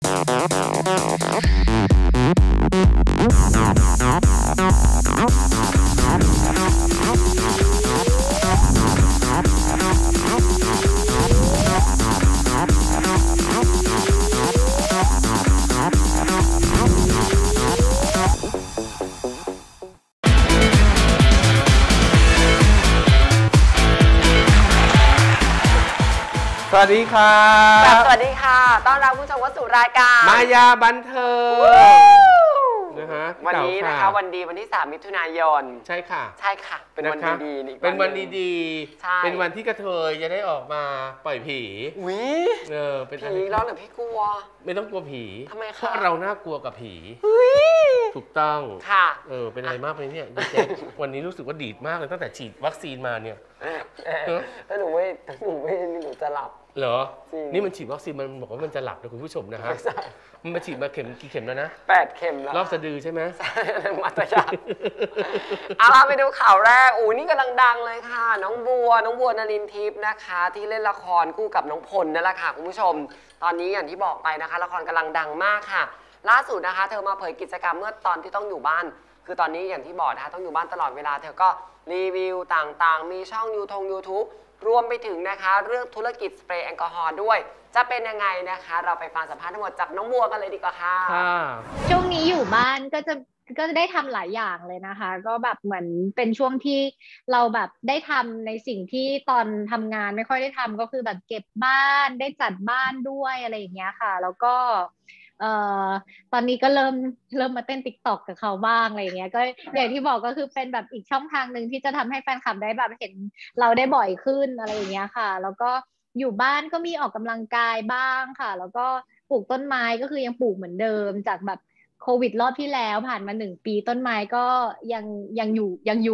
สวัสดีครับสวัสดีค่ะต้อนรับผู้ชมเข้าสู่รายการมายาบันเทิงนะฮะวันนี้นะคะวันดีวันที่3 มิถุนายนใช่ค่ะใช่ค่ะเป็นวันดีๆเป็นวันดีๆเป็นวันที่กระเทยจะได้ออกมาปล่อยผีเป็นผีแล้วหรือพี่กลัวไม่ต้องกลัวผีทำไมคะเพราะเราน่ากลัวกับผีถูกต้องค่ะเป็นอะไรมากเลยเนี่ยวันนี้รู้สึกว่าดีดมากเลยตั้งแต่ฉีดวัคซีนมาเนี่ยถ้าหนูหนูจะหลับเหรอนี่มันฉีดวัคซีนมันบอกว่ามันจะหลับนะคุณผู้ชมนะฮะมันมาฉีดมาเข็มกี่เข็มแล้วนะ 8 เข็มแล้วรอบสะดือใช่ไหมใช่มาตยาเอาล่ะไปดูข่าวแรกนี่กำลังดังเลยค่ะน้องบัวนลินทิพย์นะคะที่เล่นละครคู่กับน้องพลนั่นแหละค่ะคุณผู้ชมตอนนี้อย่างที่บอกไปนะคะละครกำลังดังมากค่ะล่าสุดนะคะเธอมาเผยกิจกรรมเมื่อตอนที่ต้องอยู่บ้านคือตอนนี้อย่างที่บอกนะคะต้องอยู่บ้านตลอดเวลาเธอก็รีวิวต่างๆมีช่องYouTubeรวมไปถึงนะคะเรื่องธุรกิจสเปรย์แอลกอฮอล์ด้วยจะเป็นยังไงนะคะเราไปฟังสัมภาษณ์ทั้งหมดจากน้องบัวกันเลยดีกว่าค่ะช่วงนี้อยู่บ้านก็จะได้ทำหลายอย่างเลยนะคะก็แบบเหมือนเป็นช่วงที่เราแบบได้ทำในสิ่งที่ตอนทำงานไม่ค่อยได้ทำก็คือแบบเก็บบ้านได้จัดบ้านด้วยอะไรอย่างเงี้ยค่ะแล้วก็ตอนนี้ก็เริ่มมาเต้น TikTok กับเขาบ้างอะไรอย่างเงี้ยก็อย่างที่บอกก็คือเป็นแบบอีกช่องทางหนึ่งที่จะทำให้แฟนคลับได้แบบเห็นเราได้บ่อยขึ้นอะไรอย่างเงี้ยค่ะแล้วก็อยู่บ้านก็มีออกกำลังกายบ้างค่ะแล้วก็ปลูกต้นไม้ก็คือยังปลูกเหมือนเดิมจากแบบโควิดรอบที่แล้วผ่านมา1 ปีต้นไม้ก็ยังอยู่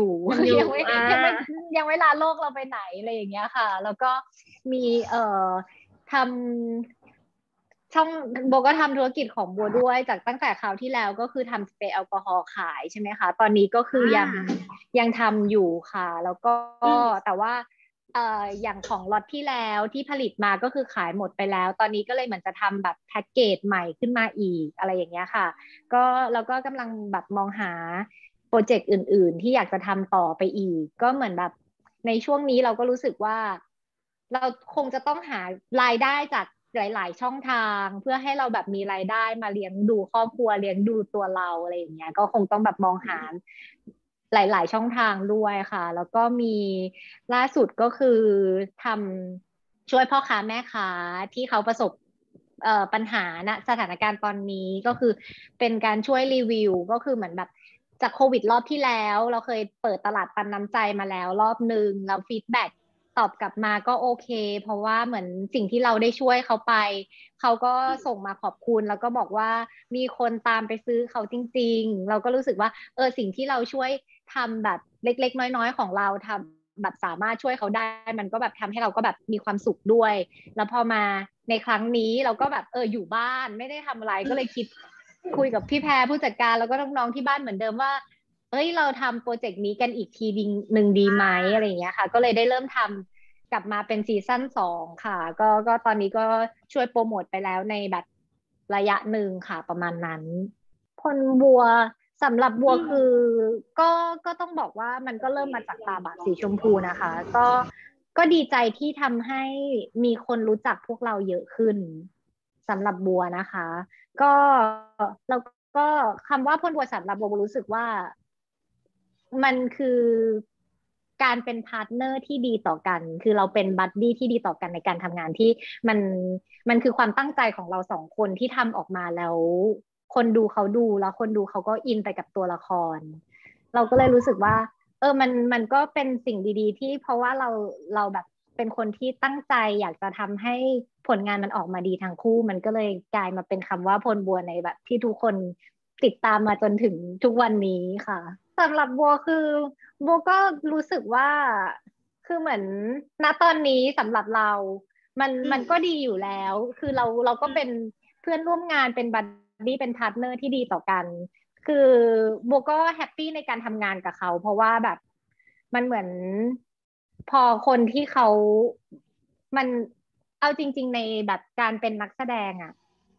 ยังไม่ลาโลกเราไปไหนอะไรอย่างเงี้ยค่ะแล้วก็มีทำช่องโบก็ทำธุรกิจของโบด้วยจากตั้งแต่คราวที่แล้วก็คือทำสเปรย์แอลกอฮอล์ขายใช่ไหมคะตอนนี้ก็คือยังทำอยู่ค่ะแล้วก็แต่ว่าอย่างของล็อตที่แล้วที่ผลิตมาก็คือขายหมดไปแล้วตอนนี้ก็เลยเหมือนจะทำแบบแพ็กเกจใหม่ขึ้นมาอีกอะไรอย่างเงี้ยค่ะก็แล้วก็กำลังแบบมองหาโปรเจกต์อื่นๆที่อยากจะทำต่อไปอีกก็เหมือนแบบในช่วงนี้เราก็รู้สึกว่าเราคงจะต้องหารายได้จากหลายๆช่องทางเพื่อให้เราแบบมีรายได้มาเลี้ยงดูครอบครัวเลี้ยงดูตัวเราอะไรอย่างเงี้ยก็คงต้องแบบมองหาหลายๆช่องทางด้วยค่ะแล้วก็มีล่าสุดก็คือทำช่วยพ่อค้าแม่ค้าที่เขาประสบปัญหาณสถานการณ์ตอนนี้ก็คือเป็นการช่วยรีวิวก็คือเหมือนแบบจากโควิดรอบที่แล้วเราเคยเปิดตลาดปันน้ำใจมาแล้วรอบนึงแล้วฟีดแบ็กตอบกลับมาก็โอเคเพราะว่าเหมือนสิ่งที่เราได้ช่วยเขาไปเขาก็ส่งมาขอบคุณแล้วก็บอกว่ามีคนตามไปซื้อเขาจริงๆเราก็รู้สึกว่าสิ่งที่เราช่วยทำแบบเล็กๆน้อยๆของเราทำแบบสามารถช่วยเขาได้มันก็แบบทำให้เราก็แบบมีความสุขด้วยแล้วพอมาในครั้งนี้เราก็แบบอยู่บ้านไม่ได้ทำอะไรก็เลยคิดคุยกับพี่แพรผู้จัดการแล้วก็น้องๆที่บ้านเหมือนเดิมว่าเราทำโปรเจกต์นี้กันอีกทีหนึ่งดีไหมอะไรอย่างเงี้ยค่ะก็เลยได้เริ่มทำกลับมาเป็นซีซั่น2ค่ะก็ตอนนี้ก็ช่วยโปรโมทไปแล้วในแบบระยะหนึ่งค่ะประมาณนั้นพลบัวสำหรับบัวคือก็ต้องบอกว่ามันก็เริ่มมาจากตาบาปสีชมพูนะคะก็ดีใจที่ทำให้มีคนรู้จักพวกเราเยอะขึ้นสำหรับบัวนะคะก็แล้วก็คำว่าพลบัวสำหรับบัวรู้สึกว่ามันคือการเป็นพาร์ทเนอร์ที่ดีต่อกันคือเราเป็นบัดดี้ที่ดีต่อกันในการทำงานที่มันคือความตั้งใจของเรา2 คนที่ทำออกมาแล้วคนดูเขาดูแล้วคนดูเขาก็อินไปกับตัวละครเราก็เลยรู้สึกว่ามันก็เป็นสิ่งดีๆที่เพราะว่าเราแบบเป็นคนที่ตั้งใจอยากจะทำให้ผลงานมันออกมาดีทั้งคู่มันก็เลยกลายมาเป็นคำว่าพลบัวในแบบที่ทุกคนติดตามมาจนถึงทุกวันนี้ค่ะสำหรับบัวคือบัวก็รู้สึกว่าคือเหมือนณตอนนี้สำหรับเรามันก็ดีอยู่แล้วคือเราก็เป็นเพื่อนร่วมงานเป็นบัดดี้เป็นพาร์ทเนอร์ที่ดีต่อกันคือโบก็แฮปปี้ในการทำงานกับเขาเพราะว่าแบบมันเหมือนพอคนที่มันเอาจริงๆในแบบการเป็นนักแสดงอะ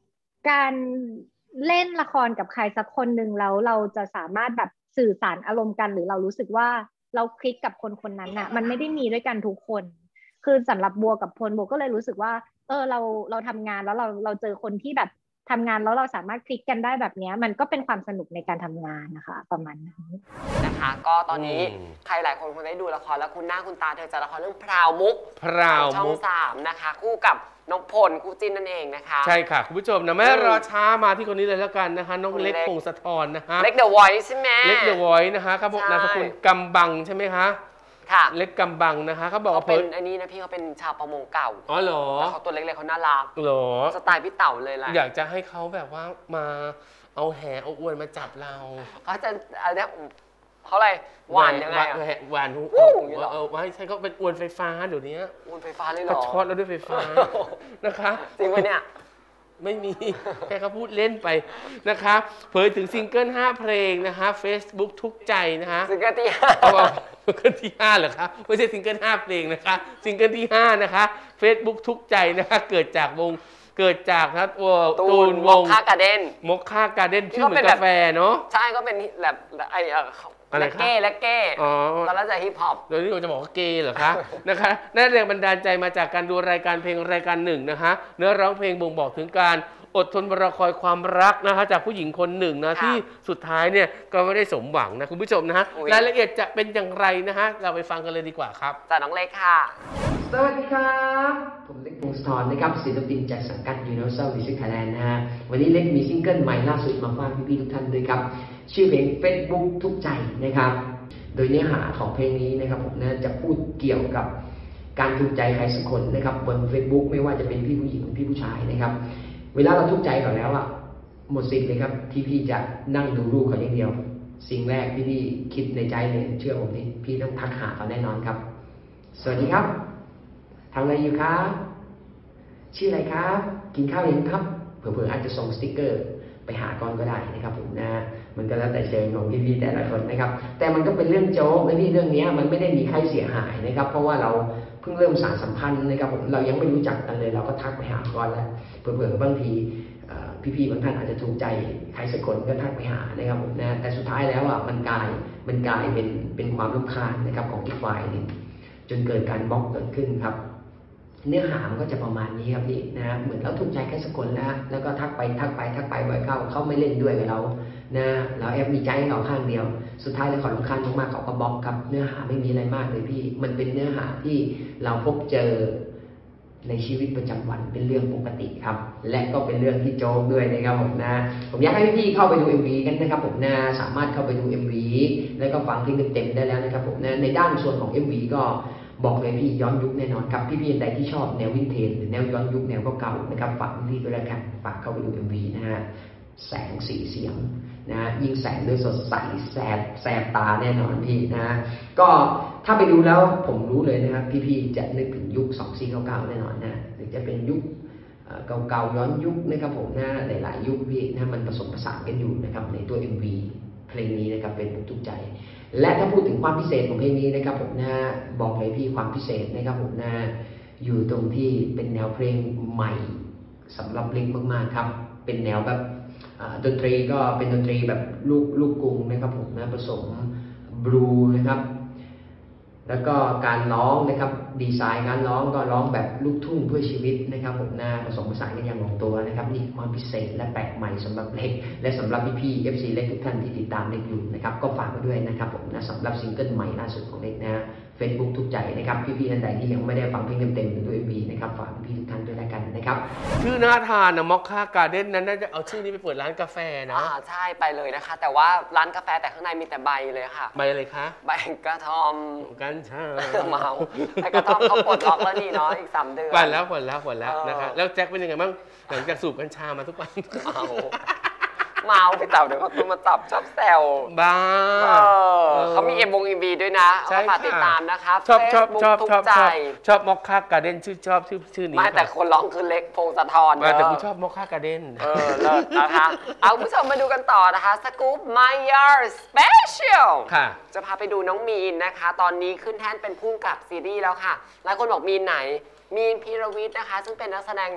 การเล่นละครกับใครสักคนหนึ่งแล้วเราจะสามารถแบบสื่อสารอารมณ์กันหรือเรารู้สึกว่าเราคลิกกับคนคนนั้นน่ะมันไม่ได้มีด้วยกันทุกคนคือสำหรับบัวกับพลบัวก็เลยรู้สึกว่าเราทำงานแล้วเราเจอคนที่แบบทำงานแล้วเราสามารถคลิกกันได้แบบนี้มันก็เป็นความสนุกในการทำงานนะคะประมาณนั้นนะคะก็ตอนนี้ใครหลายคนคงได้ดูละครแล้วคุณหน้าคุณตาเธอจะละครเรื่องพราวมุกช่อง3นะคะคู่กับน้องพลคู่จิ้นนั่นเองนะคะใช่ค่ะคุณผู้ชมนะไม่รอช้ามาที่คนนี้เลยแล้วกันนะคะน้องเล็กพงศธรนะคะเล็กเดอะวอยซ์ใช่ไหมเล็กเดอะวอยซ์นะคะครับนามสกุลกำบังใช่ไหมคะค่ะเล็กกำบังนะคะเขาบอกว่าเป็นอันนี้นะพี่เขาเป็นชาวประมงเก่าอ๋อเหรอเขาตัวเล็กๆเขาน่ารักเหรอสไตล์พี่เต่าเลยแหละอยากจะให้เขาแบบว่ามาเอาแหเอาอวนมาจับเราเขาจะอะไรเขาอะไรหวานยังไงหวานว่าใช่เขาเป็นอวนไฟฟ้าเดี๋ยวนี้อวนไฟฟ้าเลยเหรอช็อตแล้วด้วยไฟฟ้านะคะจริงไหมเนี่ยไม่มีแค่เขาพูดเล่นไปนะคะเผยถึงซิงเกิล5เพลงนะคะ Facebook ทุกใจนะคะซิงเกิลที่ซิงเกิลที่5เหรอคะไม่ใช่ซิงเกิล5เพลงนะคะซิงเกิลที่5นะคะ Facebook ทุกใจนะคะเกิดจากนะตูนวงมอคค่าการ์เด้นมอคค่าการ์เด้นชื่อเหมือนกาแฟเนาะใช่ก็เป็นแบบไอ้และเก้ตอนแรกจะฮิปฮอปโดยที่เราจะบอกว่าเกย์เหรอคะนะคะนั่นแรงบันดาลใจมาจากการดูรายการเพลงรายการหนึ่งนะคะเนื้อร้องเพลงบ่งบอกถึงการอดทนรอคอยความรักนะคะจากผู้หญิงคนหนึ่งนะที่สุดท้ายเนี่ยก็ไม่ได้สมหวังนะคุณผู้ชมนะฮะรายละเอียดจะเป็นอย่างไรนะฮะเราไปฟังกันเลยดีกว่าครับจากน้องเล็กค่ะสวัสดีครับผมเล็กพงศธรนะครับศิลปินจากสังกัด Universal Music Thailand นะฮะวันนี้เล็กมีซิงเกิลใหม่ล่าสุดมาฝากพี่ๆทุกท่านด้วยครับชื่อเพลง Facebook ทุกใจนะครับโดยเนื้อหาของเพลงนี้นะครับผมนะจะพูดเกี่ยวกับการถูกใจใครสักคนนะครับบน Facebook ไม่ว่าจะเป็นพี่ผู้หญิงหรือพี่ผู้ชายนะครับเวลาเราทุกใจเขาแล้วอ่ะหมดสิทธิ์เลยครับที่พี่จะนั่งดูรูปเขาอย่างเดียวสิ่งแรกที่พี่คิดในใจเลยเชื่อผมดิพี่ต้องทักหาเขาแน่นอนครับสวัสดีครับทำอะไรอยู่ครับชื่ออะไรครับกินข้าวยังครับเผื่อๆอาจจะส่งสติ๊กเกอร์ไปหาก่อนก็ได้นะครับผมนะมันก็แล้วแต่เชิงของพี่ๆแต่ละคนนะครับแต่มันก็เป็นเรื่องโจ๊กและที่เรื่องนี้มันไม่ได้มีใครเสียหายนะครับเพราะว่าเราเพิ่งเริ่มสานสัมพันธ์นะครับผมเรายังไม่รู้จักกันเลยเราก็ทักไปหาก่อนแล้วเผื่อๆบางทีพี่ๆบางท่านอาจจะถูกใจใครสักคนก็ทักไปหานะครับผมนะแต่สุดท้ายแล้วอ่ะมันกลายเป็นความรำคาญนะครับของอีกฝ่ายหนึ่งจนเกิดการบล็อกเกิดขึ้นครับเนื้อหามันก็จะประมาณนี้ครับพี่นะเหมือนเราถูกใจแค่สักคนแล้วก็ทักไปบ่อยเขาไม่เล่นด้วยกับเรานะเราแอบมีใจให้เขาข้างเดียวสุดท้ายเลยขอรำคาญมากๆเขาก็บล็อกครับเนื้อหาไม่มีอะไรมากเลยพี่มันเป็นเนื้อหาที่เราพบเจอในชีวิตประจำวันเป็นเรื่องปกติครับและก็เป็นเรื่องที่โจ๊กด้วยนะครับผมนะผมอยากให้พี่เข้าไปดู MV กันนะครับผมนะสามารถเข้าไปดู MV แล้วก็ฟังเพลงเต็มๆได้แล้วนะครับผมนะในด้านส่วนของ MV ก็บอกเลยพี่ย้อนยุคแน่นอนครับพี่ๆใดที่ชอบแนววินเทจหรือแนวย้อนยุคแนวเก่าๆนะครับฝากพี่ด้วยแล้วกันฝากเข้าไปดู MV นะฮะแสงสีเสียงนะยิ่งแสงด้วยสดใสแสบตาแน่นอนพี่นะก็ถ้าไปดูแล้วผมรู้เลยนะครับพี่ๆจะนึกถึงยุค2499แน่นอนนะหรือจะเป็นยุคเก่าๆย้อนยุคนะครับผมนะหลายๆยุคพี่นะมันผสมผสานกันอยู่นะครับในตัว MV เพลงนี้นะครับเป็นทุกใจและถ้าพูดถึงความพิเศษของเพลงนี้นะครับผมนะบอกเลยพี่ความพิเศษนะครับผมนะอยู่ตรงที่เป็นแนวเพลงใหม่สำหรับเล็กมากๆครับเป็นแนวแบบดนตรีก็เป็นดนตรีแบบลูกกรุงนะครับผมนะผสมบลูนะครับแล้วก็การร้องนะครับดีไซน์การร้องก็ร้องแบบลูกทุ่งเพื่อชีวิตนะครับผมนะผสมผสานกันอย่างลงตัวนะครับนี่ความพิเศษและแปลกใหม่สำหรับเล็กและสำหรับพี่ๆ FC เล็กทุกท่านที่ติดตามเล็กอยู่นะครับก็ฝากไว้ด้วยนะครับผมนะสำหรับซิงเกิลใหม่ล่าสุดของเล็กนะ Facebook ทุกใจนะครับพี่ๆท่านใดที่ยังไม่ได้ฟังเพลงเต็มๆหรือตัว MV นะครับฝากพี่ๆทุกท่านด้วยแล้วกันนะครับชื่อน่าทานนะมอคค่าการ์เด้นนั้นน่าจะเอาชื่อนี้ไปเปิดร้านกาแฟนะใช่ไปเลยนะคะแต่ว่าร้านกาแฟแต่ข้างในมีแต่ใบเลยค่ะใบอะไรคะใบกระท่อมกัญชาเมาใบกระท่อมเขาปลดล็อกแล้วนี่เนาะอีก3 เดือนปลดแล้วนะคะแล้วแจ็คเป็นยังไงบ้างหลังจากสูบกัญชามาทุกวันเมาไปเต่าเดี๋ยวเขามาจับชอบแซวบ้าเขามีMV ด้วยนะเอาฝากติดตามนะคะชอบมอคค่าการ์เด้นชื่อนี้ไม่แต่คนร้องคือเล็กพงศธรแต่ผมชอบมอคค่าการ์เด้นเลิศนะคะเอาผู้ชมมาดูกันต่อนะคะสกู๊ป My Year Special ค่ะจะพาไปดูน้องมีนนะคะตอนนี้ขึ้นแท่นเป็นผู้กำกับซีรีส์แล้วค่ะหลายคนบอกมีนไหนมีนพีรวิทย์นะคะซึ่งเป็นนักแสดง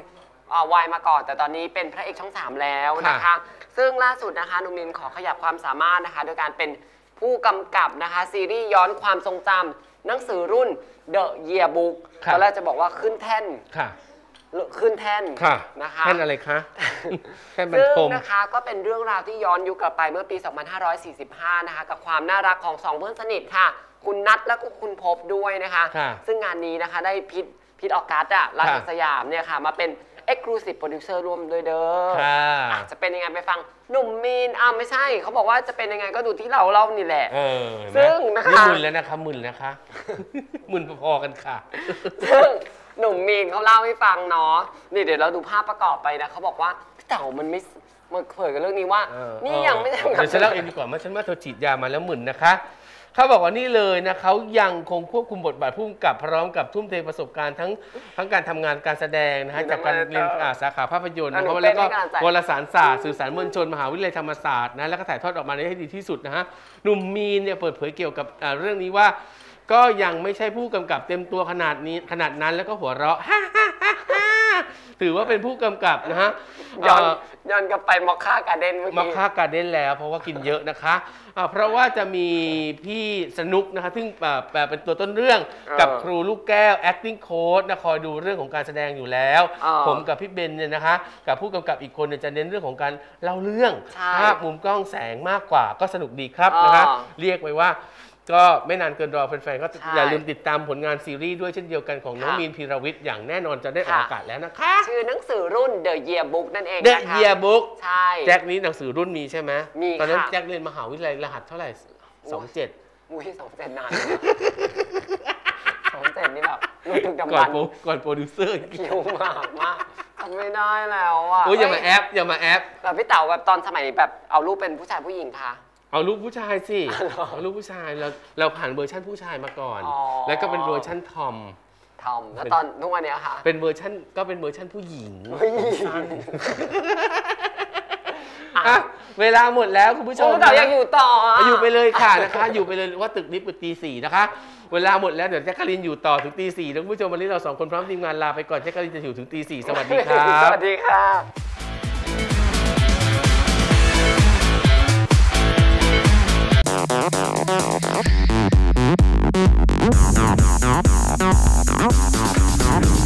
วายมาก่อนแต่ตอนนี้เป็นพระเอกช่อง 3 แล้วนะคะซึ่งล่าสุดนะคะหนุ่มมินขอขยับความสามารถนะคะโดยการเป็นผู้กำกับนะคะซีรีส์ย้อนความทรงจำหนังสือรุ่น The Yearbook ตอนแรกจะบอกว่าขึ้นแท่นขึ้นแท่นนะคะแท่นอะไรคะแท่นบรรทมซึ่งนะคะก็เป็นเรื่องราวที่ย้อนยุคกลับไปเมื่อปี 2545 นะคะกับความน่ารักของ2เพื่อนสนิทค่ะคุณนัทและคุณภพด้วยนะคะซึ่งงานนี้นะคะได้พิษออกัสราชสยามเนี่ยค่ะมาเป็น Exclusive Producer ร่วมด้วยเด้อจะเป็นยังไงไปฟังหนุ่มมีนไม่ใช่เขาบอกว่าจะเป็นยังไงก็ดูที่เราเล่านี่แหละซึ่งนะคะมึนแล้วนะคะมึนนะคะมึนพอๆกันค่ะซึ่งหนุ่มมีนเขาเล่าให้ฟังเนาะนี่เดี๋ยวเราดูภาพประกอบไปนะเขาบอกว่าพี่เต๋ามันเผยกันเรื่องนี้ว่านี่ยังไม่ทำเดี๋ยวฉันเล่าเองดีกว่าฉันว่าเธอฉีดยามาแล้วมึนนะคะเขาบอกว่านี่เลยนะเขายังคงควบคุมบทบาทผู้กำกับพร้อมกับทุ่มเทประสบการณ์ทั้งการทำงานการแสดงนะฮะจากการเรียนสาขาภาพยนตร์นะครับแล้วก็วารสารศาสตร์สื่อสารมวลชนมหาวิทยาลัยธรรมศาสตร์นะแล้วก็ถ่ายทอดออกมาได้ให้ดีที่สุดนะฮะหนุ่มมีนเนี่ยเปิดเผยเกี่ยวกับเรื่องนี้ว่าก็ยังไม่ใช่ผู้กำกับเต็มตัวขนาดนั้นแล้วก็หัวเราะถือว่าเป็นผู้กำกับนะฮะย้อนกลับไปมอคค่าการ์เด้นมอคค่าการ์เด้นแล้วเพราะว่ากินเยอะนะคะเพราะว่าจะมีพี่สนุกนะคะซึ่งเป็นตัวต้นเรื่องกับครูลูกแก้ว acting coach นะคอยดูเรื่องของการแสดงอยู่แล้วผมกับพี่เบนเนี่ยนะคะกับผู้กำกับอีกคนเนี่ยจะเน้นเรื่องของการเล่าเรื่องภาพมุมกล้องแสงมากกว่าก็สนุกดีครับนะคะเรียกไว้ว่าก็ไม่นานเกินรอแฟนๆก็อย่าลืมติดตามผลงานซีรีส์ด้วยเช่นเดียวกันของน้องมีนพีรวิทย์อย่างแน่นอนจะได้ออกอากาศแล้วนะคะชื่อหนังสือรุ่น The Yearbook นั่นเอง The Yearbook ใช่แจ็คนี้หนังสือรุ่นมีใช่ไหมมีตอนนั้นแจ็คเรียนมหาวิทยาลัยรหัสเท่าไหร่27 อุ้ย27นาน27นี่แบบรู้ถึงดำบันก่อนโปรดิวเซอร์คิวมากทำไม่ได้แล้วอ่ะอย่ามาแอปแบบพี่เต๋าแบบตอนสมัยแบบเอารูปเป็นผู้ชายผู้หญิงค่ะเอารูปผู้ชายสิเอารูปผู้ชายเราผ่านเวอร์ชั่นผู้ชายมาก่อนแล้วก็เป็นเวอร์ชั่นทอมแล้วตอนทุกวันนี้ค่ะเป็นเวอร์ชั่นก็เป็นเวอร์ชั่นผู้หญิงเวลาหมดแล้วคุณผู้ชมแต่ยังอยู่ต่ออยู่ไปเลยค่ะนะคะอยู่ไปเลยว่าตึกนี้ปิดตี 4นะคะเวลาหมดแล้วเดี๋ยวแจ๊กกะลินอยู่ต่อถึงตี 4แล้วคุณผู้ชมวันนี้เรา2คนพร้อมทีมงานลาไปก่อนแจ๊กกะลินจะอยู่ถึงตี 4สวัสดีครับสวัสดีค่ะ Oh,